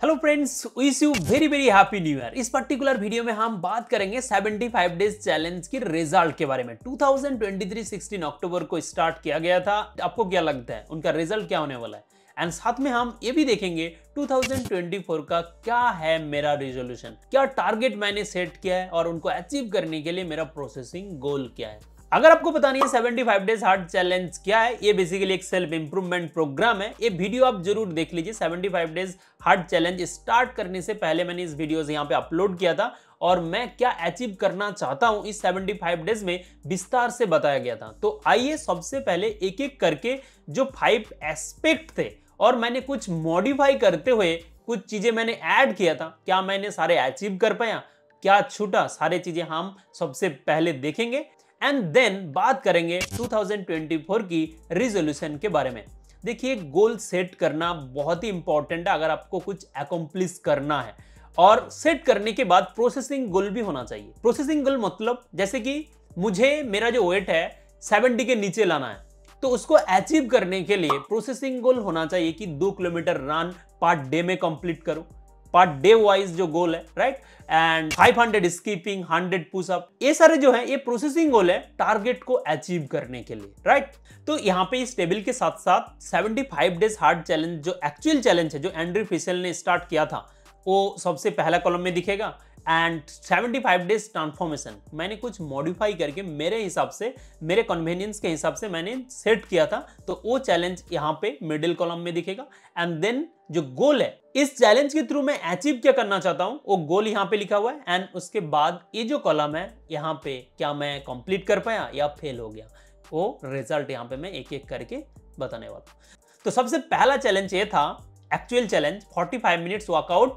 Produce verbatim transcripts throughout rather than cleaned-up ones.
Hello friends, wish you very very happy new year. इस particular video में हम बात करेंगे पचहत्तर डेज चैलेंज की रिजल्ट के बारे में। दो हज़ार तेईस सोलह अक्टूबर को स्टार्ट किया गया था। आपको क्या लगता है उनका रिजल्ट क्या होने वाला है? एंड साथ में हम ये भी देखेंगे दो हज़ार चौबीस का क्या है मेरा रिजोल्यूशन, क्या टारगेट मैंने सेट किया है और उनको अचीव करने के लिए मेरा प्रोसेसिंग गोल क्या है। अगर आपको पता नहीं है पचहत्तर डेज हार्ट चैलेंज क्या है, ये बेसिकली एक सेल्फ इंप्रूवमेंट प्रोग्राम है। ये वीडियो आप जरूर देख लीजिए। पचहत्तर डेज हार्ट चैलेंज स्टार्ट करने से पहले मैंने इस वीडियो से यहाँ पे अपलोड किया था और मैं क्या अचीव करना चाहता हूं इस पचहत्तर डेज में विस्तार से बताया गया था। तो आइए सबसे पहले एक एक करके जो फाइव एस्पेक्ट थे और मैंने कुछ मॉडिफाई करते हुए कुछ चीजें मैंने ऐड किया था, क्या मैंने सारे अचीव कर पाया, क्या छूटा, सारे चीजें हम सबसे पहले देखेंगे एंड देन बात करेंगे दो हज़ार चौबीस की रिजोल्यूशन के बारे में। देखिए, गोल सेट करना बहुत ही इंपॉर्टेंट है अगर आपको कुछ अकम्प्लिश करना है, और सेट करने के बाद प्रोसेसिंग गोल भी होना चाहिए। प्रोसेसिंग गोल मतलब जैसे कि मुझे मेरा जो वेट है सत्तर के नीचे लाना है, तो उसको अचीव करने के लिए प्रोसेसिंग गोल होना चाहिए कि दो किलोमीटर रन पर डे में कंप्लीट करूं, पर डे वाइज जो गोल है, राइट। एंड पाँच सौ स्कीपिंग, सौ पुशअप, ये सारे जो है ये प्रोसेसिंग गोल है टारगेट को अचीव करने के लिए, राइट। तो यहाँ पे इस टेबल के साथ साथ पचहत्तर डेज हार्ट चैलेंज जो एक्चुअल चैलेंज है, जो एंड्रयू फिशेल ने स्टार्ट किया था, वो सबसे पहला कॉलम में दिखेगा। एंड पचहत्तर डेज ट्रांसफॉर्मेशन मैंने कुछ मॉडिफाई करके मेरे हिसाब से, मेरे कन्वीनियंस के हिसाब से मैंने सेट किया था, तो वो चैलेंज यहाँ पे मिडिल कॉलम में दिखेगा। एंड देन जो गोल है इस चैलेंज के थ्रू मैं अचीव क्या करना चाहता हूं, वो गोल यहाँ पे लिखा हुआ है। एंड उसके बाद ये जो कॉलम है यहाँ पे, क्या मैं कंप्लीट कर पाया या फेल हो गया, वो रिजल्ट यहाँ पे मैं एक एक करके बताने वाला हूं। तो सबसे पहला चैलेंज ये था एक्चुअल चैलेंज, पैंतालीस मिनट्स वर्कआउट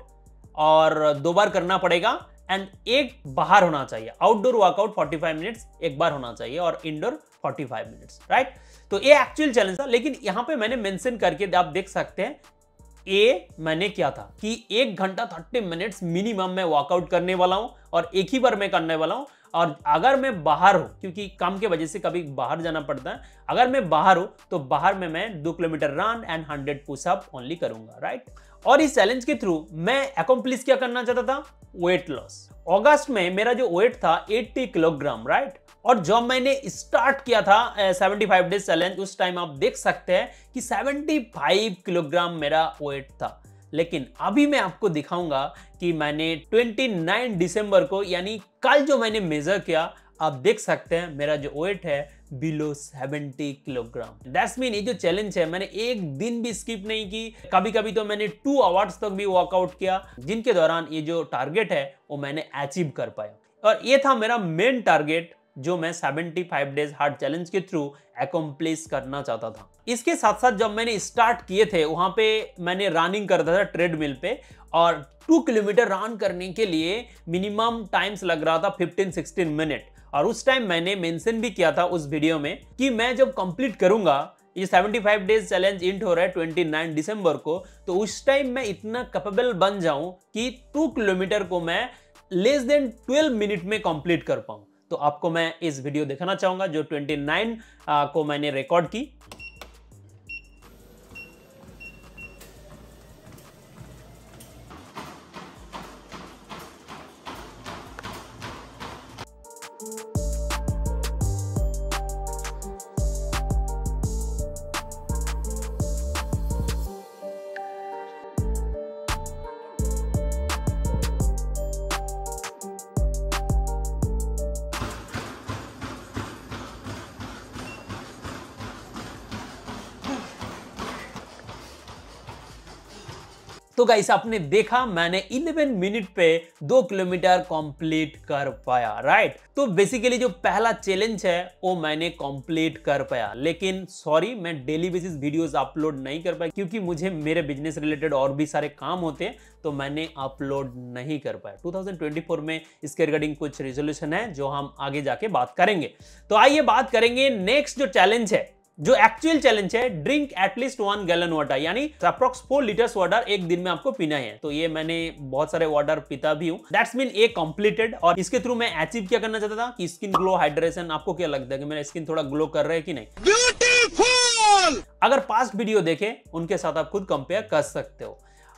और दो बार करना पड़ेगा। एंड एक बाहर होना चाहिए, आउटडोर वर्कआउट पैंतालीस मिनट्स एक बार होना चाहिए और इंडोर पैंतालीस मिनट्स, राइट। तो ये एक्चुअल चैलेंज था, लेकिन यहाँ पे मैंने मेंशन करके आप देख सकते हैं ये मैंने क्या था कि एक घंटा तीस मिनट्स मिनिमम मैं वर्कआउट करने वाला हूं और एक ही बार मैं करने वाला हूं। और अगर मैं बाहर हूं, क्योंकि काम के वजह से कभी बाहर जाना पड़ता है, अगर मैं बाहर हूं तो बाहर में मैं दो किलोमीटर रन एंड सौ पुशअप ओनली करूंगा, राइट। और इस चैलेंज के थ्रू मैं अकम्प्लिश क्या करना चाहता था, वेट लॉस। अगस्त में मेरा जो वेट था अस्सी किलोग्राम, राइट। और जब मैंने स्टार्ट किया था पचहत्तर डेज चैलेंज, उस टाइम आप देख सकते हैं कि पचहत्तर किलोग्राम मेरा वेट था। लेकिन अभी मैं आपको दिखाऊंगा कि मैंने उनतीस दिसंबर को, यानी कल जो मैंने मेजर किया, आप देख सकते हैं मेरा जो वेट है बिलो सत्तर किलोग्राम। दैट्स मीन ये जो चैलेंज है मैंने एक दिन भी स्किप नहीं की, कभी कभी तो मैंने टू आवर्स तक भी वर्कआउट किया, जिनके दौरान ये जो टारगेट है वो मैंने अचीव कर पाया। और ये था मेरा मेन टारगेट जो मैं पचहत्तर डेज हार्ट चैलेंज के थ्रू अकम्प्लिश करना चाहता था। इसके साथ साथ जब मैंने स्टार्ट किए थे वहां पे मैंने रनिंग करता था ट्रेडमिल पे, और टू किलोमीटर रन करने के लिए मिनिमम टाइम्स लग रहा था पंद्रह से सोलह मिनट। और उस टाइम मैंने मेंशन भी किया था उस वीडियो में कि मैं जब कंप्लीट करूंगा, ये पचहत्तर डेज चैलेंज इंट हो रहा है उनतीस दिसंबर को, तो उस टाइम मैं इतना कैपेबल बन जाऊं कि टू किलोमीटर को मैं लेस देन बारह मिनट में कंप्लीट कर पाऊं। तो आपको मैं इस वीडियो दिखाना चाहूंगा जो उनतीस को मैंने रिकॉर्ड की। तो गाइस, आपने देखा मैंने ग्यारह मिनट पे दो किलोमीटर कंप्लीट कर पाया, राइट। तो बेसिकली जो पहला चैलेंज है वो मैंने कंप्लीट कर पाया। लेकिन सॉरी, मैं डेली बेसिस वीडियोस अपलोड नहीं कर पाया क्योंकि मुझे मेरे बिजनेस रिलेटेड और भी सारे काम होते हैं, तो मैंने अपलोड नहीं कर पाया। दो हज़ार चौबीस में इसके रिगार्डिंग कुछ रिजोल्यूशन है जो हम आगे जाके बात करेंगे। तो आइए बात करेंगे नेक्स्ट जो चैलेंज है, जो एक्चुअल चैलेंज है, drink at least one gallon water, यानी अप्रोक्स फोर लीटर्स वाटर एक दिन में आपको पीना है। तो ये मैंने बहुत सारे वाटर पीता भी हूँ। दैट्स मीन ये कंप्लीटेड। और इसके थ्रू मैं अचीव क्या करना चाहता था कि स्किन ग्लो, हाइड्रेशन। आपको क्या लगता है कि मेरा स्किन थोड़ा ग्लो कर रहा है कि नहीं? ब्यूटीफुल! अगर पास्ट वीडियो देखे उनके साथ आप खुद कंपेयर कर सकते हो।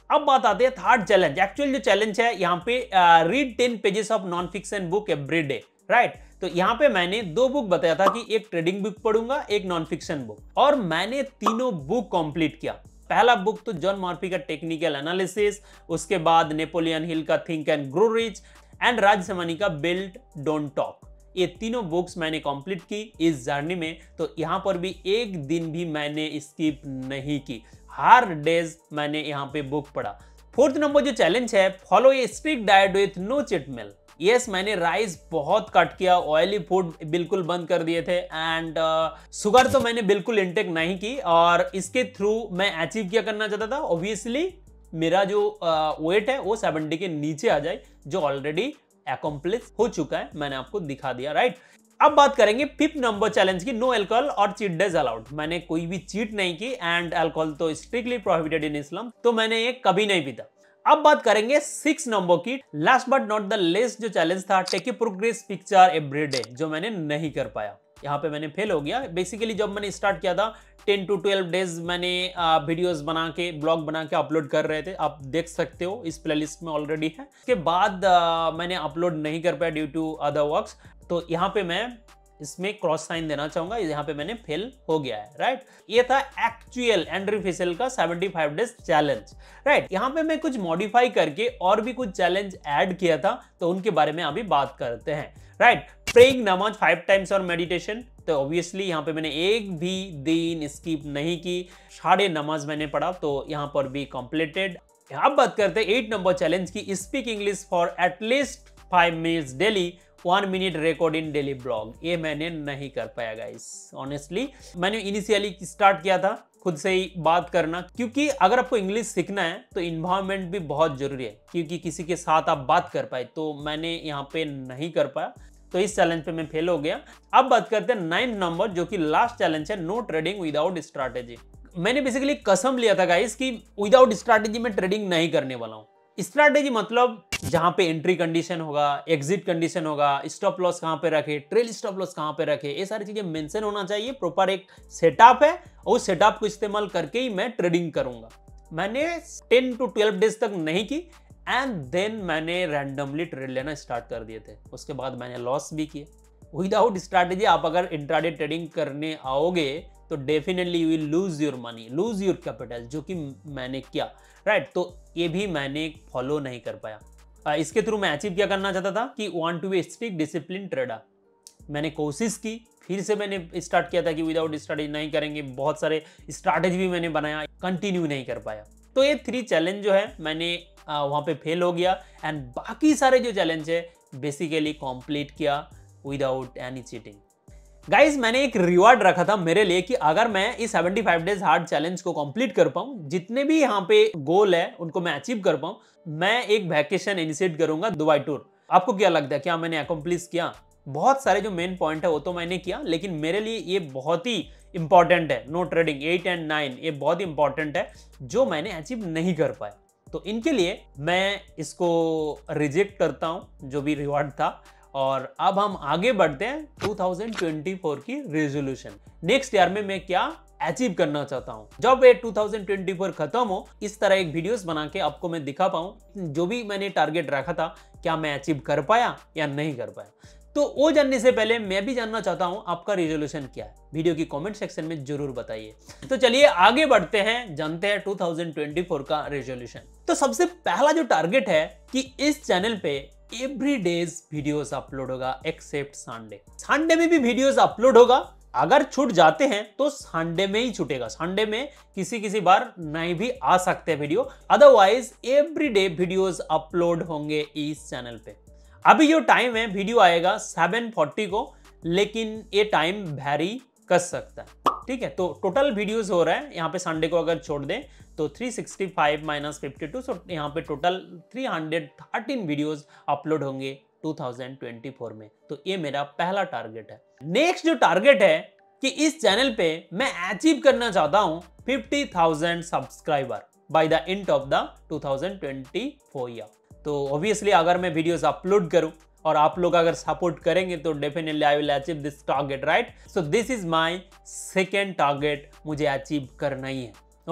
अब बात आती है थर्ड चैलेंज। एक्चुअल जो चैलेंज है यहाँ पे read ten pages of non fiction book every day, right. तो यहाँ पे मैंने दो बुक बताया था कि एक ट्रेडिंग बुक पढ़ूंगा, एक नॉन फिक्शन बुक, और मैंने तीनों बुक कंप्लीट किया। पहला बुक तो जॉन मर्फी का टेक्निकल एनालिसिस, उसके बाद नेपोलियन हिल का think and grow rich, and Raj Shamani का बिल्ड डोंट टॉक। ये तीनों बुक्स मैंने कंप्लीट की इस जर्नी में। तो यहाँ पर भी एक दिन भी मैंने स्किप नहीं की, हर डेज मैंने यहाँ पे बुक पढ़ा। फोर्थ नंबर जो चैलेंज है, follow a strict diet with no cheat meal. Yes, मैंने राइस बहुत कट किया, ऑयली फूड बिल्कुल बंद कर दिए थे, एंड शुगर तो मैंने बिल्कुल इंटेक नहीं की। और इसके थ्रू मैं अचीव क्या करना चाहता था, ऑब्वियसली मेरा जो वेट uh, है वो सेवेंटी के नीचे आ जाए, जो ऑलरेडी अकम्प्लिश हो चुका है, मैंने आपको दिखा दिया, राइट। अब बात करेंगे फिफ्थ नंबर चैलेंज की, नो अल्कोहल और चीट डेज अलाउड। मैंने कोई भी चीट नहीं की, एंड अल्कोहल तो स्ट्रिक्टली प्रोहिबिटेड इन इस्लाम, तो मैंने ये कभी नहीं पीता। अब बात करेंगे सिक्स नंबर की, last but not the least जो चैलेंज था, take a progress picture every day, जो मैंने नहीं कर पाया। यहाँ पे मैंने फेल हो गया। बेसिकली जब मैंने स्टार्ट किया था टेन टू ट्वेल्व डेज मैंने वीडियोस बना के, ब्लॉग बना के अपलोड कर रहे थे, आप देख सकते हो इस प्लेलिस्ट में ऑलरेडी है। उसके बाद आ, मैंने अपलोड नहीं कर पाया ड्यू टू अदर वर्क्स। तो यहाँ पे मैं इसमें क्रॉस साइन देना चाहूंगा, यहाँ पे मैंने फेल हो गया है, राइट। ये था एक्चुअल एंड्रयू फिशेल का seventy five days challenge, right. यहाँ पे मैं कुछ मॉडिफाई करके और भी कुछ चैलेंज ऐड किया था, तो उनके बारे में अभी बात करते हैं, right. Praying namaz five times और मेडिटेशन, तो ऑब्वियसली यहाँ पे मैंने एक भी दिन स्किप नहीं की, साढ़े नमाज मैंने पढ़ा, तो यहाँ पर भी कंप्लीटेड। अब बात करते हैं एट नंबर चैलेंज की, speak English for at least five minutes daily, one minute record in daily blog. ये मैंने नहीं कर पाया गाइस, ऑनेस्टली। मैंने इनिशियली स्टार्ट किया था खुद से ही बात करना, क्योंकि अगर आपको इंग्लिश सीखना है तो इन्वायरमेंट भी बहुत जरूरी है, क्योंकि किसी के साथ आप बात कर पाए, तो मैंने यहाँ पे नहीं कर पाया, तो इस चैलेंज पे मैं फेल हो गया। अब बात करते हैं नाइन्थ नंबर, जो कि लास्ट चैलेंज है, नो ट्रेडिंग विदाउट स्ट्रैटेजी। मैंने बेसिकली कसम लिया था गाइस कि विदाउट स्ट्रैटेजी में ट्रेडिंग नहीं करने वाला हूँ। स्ट्रैटेजी मतलब जहां पे एंट्री कंडीशन होगा, एग्जिट कंडीशन होगा, स्टॉप लॉस कहां पे रखे, ट्रेल स्टॉप लॉस कहां पे रखे, ये सारी चीजें मेंशन होना चाहिए। प्रॉपर एक सेटअप है, और उस सेटअप को इस्तेमाल करके ही मैं ट्रेडिंग करूंगा। मैंने टेन टू ट्वेल्व डेज तक नहीं की, एंड देन मैंने रैंडमली ट्रेड लेना स्टार्ट कर दिए थे। उसके बाद मैंने लॉस भी किए। विदाउट स्ट्रैटेजी आप अगर इंट्राडे ट्रेडिंग करने आओगे तो definitely you will lose your money, lose your capital, जो कि मैंने किया, राइट। तो ये भी मैंने फॉलो नहीं कर पाया। इसके थ्रू मैं अचीव क्या करना चाहता था कि want to be strict discipline trader. मैंने कोशिश की, फिर से मैंने स्टार्ट किया था कि विदाउट स्ट्रैटेजी नहीं करेंगे, बहुत सारे स्ट्रैटेजी भी मैंने बनाया, कंटिन्यू नहीं कर पाया। तो ये थ्री चैलेंज जो है मैंने वहाँ पे फेल हो गया, एंड बाकी सारे जो चैलेंज है बेसिकली कंप्लीट किया विदाउट एनी चीटिंग। गाइज, मैंने एक रिवार्ड रखा था मेरे लिए कि अगर मैं इस seventy five days hard challenge को कंप्लीट कर पाऊं, जितने भी यहाँ पे गोल है उनको मैं अचीव कर पाऊं, मैं एक वैकेशन इनिशिएट करूंगा, दुबई टूर। आपको क्या लगता है, क्या मैंने अकम्प्लिश किया? बहुत सारे जो मेन पॉइंट है वो तो मैंने किया, लेकिन मेरे लिए ये बहुत ही इंपॉर्टेंट है, no trading eight and nine, ये बहुत इंपॉर्टेंट है जो मैंने अचीव नहीं कर पाया। तो इनके लिए मैं इसको रिजेक्ट करता हूं, जो भी रिवार्ड था। और अब हम आगे बढ़ते हैं टू थाउजेंड ट्वेंटी फोर की रेजोल्यूशन। नेक्स्ट ईयर में मैं क्या अचीव करना चाहता हूं। जब ये टू थाउजेंड ट्वेंटी फोर खत्म हो, इस तरह एक वीडियोस बना के आपको मैं दिखा पाऊं जो भी मैंने टारगेट रखा था, क्या मैं अचीव कर पाया या नहीं कर पाया। तो वो जानने से पहले मैं भी जानना चाहता हूं आपका रेजोल्यूशन क्या है, वीडियो की कमेंट सेक्शन में जरूर बताइए। तो चलिए आगे बढ़ते हैं, जानते हैं टू थाउजेंड ट्वेंटी फोर का रेजोल्यूशन। तो सबसे पहला जो टारगेट है कि इस चैनल पे एवरी डेज वीडियोस अपलोड होगा एक्सेप्ट संडे। संडे में भी वीडियोस अपलोड होगा, अगर छूट जाते हैं तो संडे में ही छूटेगा। संडे में किसी किसी बार नहीं भी आ सकते video, otherwise every day videos upload होंगे इस चैनल पे। अभी जो टाइम है वीडियो आएगा सेवन फोर्टी को, लेकिन ये टाइम वैरी कर सकता है, ठीक है। तो टोटल वीडियोस हो रहा है यहाँ पे, संडे को अगर छोड़ दें तो three sixty five minus fifty two, so यहाँ पे total three hundred thirteen videos upload होंगे टू थाउजेंड ट्वेंटी फोर में। तो ये मेरा पहला टारगेट है। नेक्स्ट जो टारगेट है कि इस चैनल पे मैं अचीव करना चाहता हूं fifty thousand subscriber by the end of the two thousand twenty four year. तो ऑब्वियसली अगर मैं वीडियोस अपलोड करूं और आप लोग अगर सपोर्ट करेंगे तो definitely I will achieve this target, right. So this is my second target, मुझे अचीव करना ही है, ओके।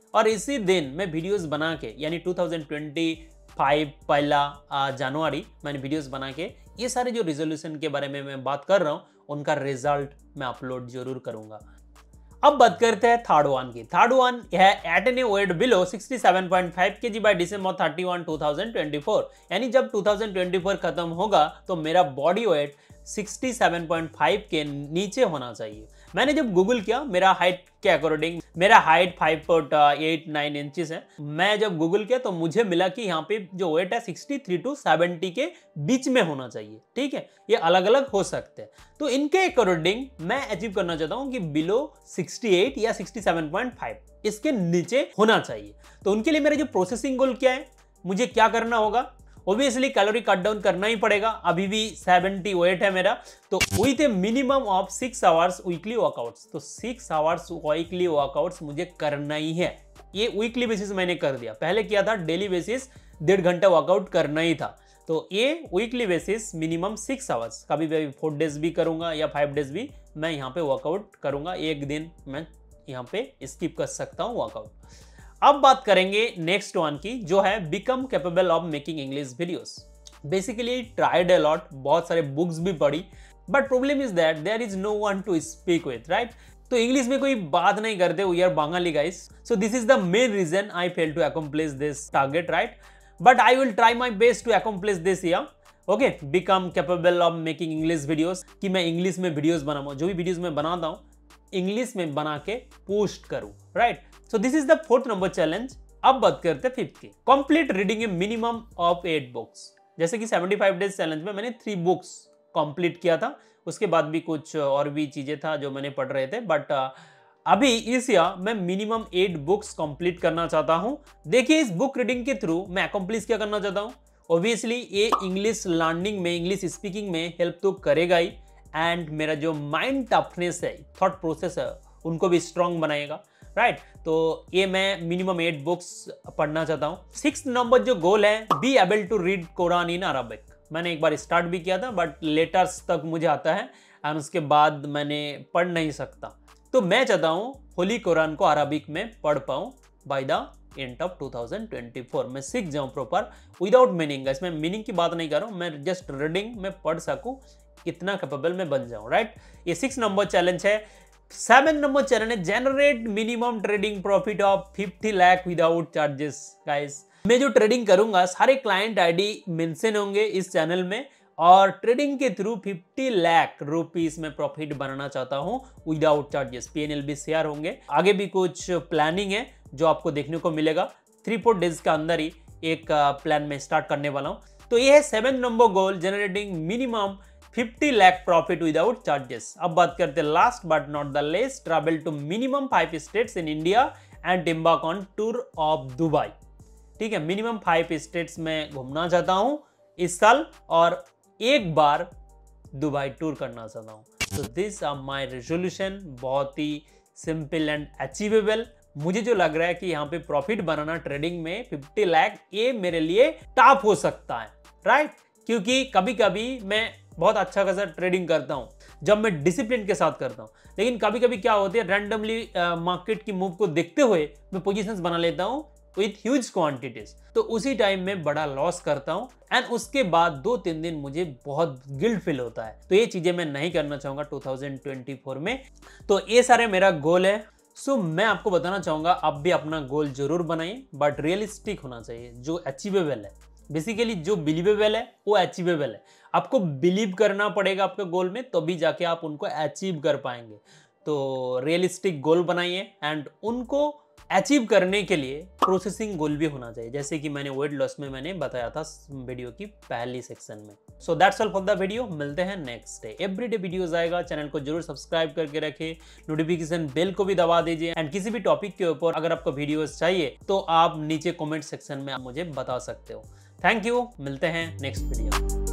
और इसी दिन मैं वीडियोस बना के यानी टू थाउजेंड ट्वेंटी फाइव पहला जनवरी मैंने वीडियोस बना के ये सारे जो रिजोल्यूशन के बारे में मैं बात कर रहा हूँ उनका रिजल्ट मैं अपलोड जरूर करूंगा। अब बात करते हैं थर्ड वन की। थर्ड वन है attain weight below sixty seven point five KG by December thirty one two thousand twenty four, यानी जब टू थाउजेंड ट्वेंटी फोर खत्म होगा तो मेरा body weight sixty seven point five के नीचे होना चाहिए। मैंने जब गूगल किया मेरा हाइट के अकॉर्डिंग, मेरा height five foot eight nine inches है, मैं जब गूगल किया तो मुझे मिला कि यहाँ पे जो वेट है सिक्सटी थ्री टू सेवेंटी के बीच में होना चाहिए। ठीक है, ये अलग अलग हो सकते हैं। तो इनके अकॉर्डिंग मैं अचीव करना चाहता हूँ कि बिलो सिक्सटी एट या सिक्सटी सेवन पॉइंट फाइव इसके नीचे होना चाहिए। तो उनके लिए मेरा जो प्रोसेसिंग गोल क्या है, मुझे क्या करना होगा, ऑब्वियसली कैलोरी कट डाउन करना ही पड़ेगा। अभी भी सेवेंटी वेट है मेरा, तो with a minimum of six hours weekly workouts, तो सिक्स आवर्स वीकली वर्कआउट्स मुझे करना ही है। ये वीकली बेसिस मैंने कर दिया, पहले किया था डेली बेसिस डेढ़ घंटा वर्कआउट करना ही था। तो ये weekly basis minimum six hours, कभी भी फोर डेज भी करूंगा या फाइव डेज भी मैं यहाँ पे वर्कआउट करूंगा। एक दिन मैं यहाँ पे स्किप कर सकता हूँ वर्कआउट। अब बात करेंगे नेक्स्ट वन की, जो है become capable of making English videos. Basically tried a lot, बहुत सारे बुक्स भी पढ़ी, but problem is that there is no one to speak with, right. तो इंग्लिश में कोई बात नहीं करते, we are Bengali guys, so this is the main reason I fail to accomplish this target, right. But I will try my best to accomplish this year. Okay, become capable of making English videos, कि मैं English में videos बनाऊँ, जो भी videos में बनाता हूँ English में बना के पोस्ट करूं, right. So this is the fourth number challenge. अब बात करते हैं फिफ्थ की, complete reading a minimum of eight books. जैसे कि सेवेंटी फाइव डेज चैलेंज में मैंने थ्री बुक्स कंप्लीट किया था, उसके बाद भी कुछ और भी चीजें था जो मैंने पढ़ रहे थे, बट अभी इस ईयर मैं मिनिमम एट बुक्स कंप्लीट करना चाहता हूं। देखिए, इस बुक रीडिंग के थ्रू मैं अकम्प्लिश क्या करना चाहता हूं, ऑब्वियसली ये इंग्लिश लर्निंग में, इंग्लिश स्पीकिंग में हेल्प तो करेगा ही, एंड मेरा जो माइंड टफनेस है, थॉट प्रोसेस है, उनको भी स्ट्रांग बनाएगा, राइट। तो ये मैं मिनिमम एट बुक्स पढ़ना चाहता हूँ। सिक्स नंबर जो गोल है, be able to read Quran in Arabic. मैंने एक बार स्टार्ट भी किया था, बट लेटर्स तक मुझे आता है एंड उसके बाद मैंने पढ़ नहीं सकता। तो मैं चाहता हूँ होली कुरान को अरबिक में पढ़ पाऊँ by the end of two thousand twenty four. मैं सीख जाऊँ प्रॉपर विदाउट मीनिंग। इसमें मीनिंग की बात नहीं कर रहा हूँ, मैं जस्ट रीडिंग में पढ़ सकूँ, कितना कैपेबल में बन जाऊं, राइट। ये सिक्स नंबर चैलेंज है। सेवन नंबर चैलेंज है generate minimum trading profit of fifty lakh without charges. Guys, मैं जो ट्रेडिंग करूंगा सारे क्लाइंट आईडी मेंशन होंगे इस चैनल में, और ट्रेडिंग के थ्रू फिफ्टी लाख रुपीस में प्रॉफिट बनाना चाहता हूं विदाउट चार्जेस। पीएनएल भी शेयर होंगे, आगे भी कुछ प्लानिंग है जो आपको देखने को मिलेगा। थ्री फोर डेज के अंदर ही एक प्लान में स्टार्ट करने वाला हूं। तो ये है seven number goal, generating minimum fifty lakh profit without charges. अब बात करते हैं last but not the least, travel to minimum five states in India and embark on tour of Dubai. ठीक है, मिनिमम फाइव स्टेट्स में घूमना चाहता हूं इस साल, और एक बार दुबई टूर करना चाहता हूं। तो दिस आर माय रेजोल्यूशन, बहुत ही सिंपल एंड अचीवेबल। मुझे जो लग रहा है कि यहाँ पे प्रॉफिट बनाना ट्रेडिंग में फिफ्टी लाख, ये मेरे लिए टफ हो सकता है, राइट। क्योंकि कभी कभी मैं बहुत अच्छा खासा ट्रेडिंग करता हूँ जब मैं डिसिप्लिन के साथ करता हूँ, लेकिन कभी कभी क्या होती है, रैंडमली मार्केट की मूव को देखते हुए मैं पोजीशंस बना लेता हूँ विथ ह्यूज क्वांटिटीज। तो उसी टाइम में बड़ा लॉस करता हूँ एंड उसके बाद दो तीन दिन मुझे बहुत गिल्ट फील होता है। तो ये चीजें मैं नहीं करना चाहूंगा टू थाउजेंड ट्वेंटी फोर में। तो ये सारे मेरा गोल है। सो so, मैं आपको बताना चाहूंगा आप भी अपना गोल जरूर बनाइए, बट रियलिस्टिक होना चाहिए, जो अचीवेबल है। बेसिकली जो बिलीवेबल है वो अचीवेबल है। आपको बिलीव करना पड़ेगा आपके गोल में, तभी तो जाके आप उनको अचीव कर पाएंगे। तो रियलिस्टिक गोल बनाइए एंड उनको अचीव करने के लिए प्रोसेसिंग गोल भी होना चाहिए, जैसे कि मैंने वेट लॉस में मैंने बताया था वीडियो की पहली सेक्शन में। So that's all for the video. मिलते हैं नेक्स्ट डे। एवरीडे वीडियोस आएगा, चैनल को जरूर सब्सक्राइब करके रखें, नोटिफिकेशन बेल को भी दबा दीजिए एंड किसी भी टॉपिक के ऊपर अगर आपको वीडियोस चाहिए तो आप नीचे कमेंट सेक्शन में आप मुझे बता सकते हो। थैंक यू, मिलते हैं नेक्स्ट वीडियो।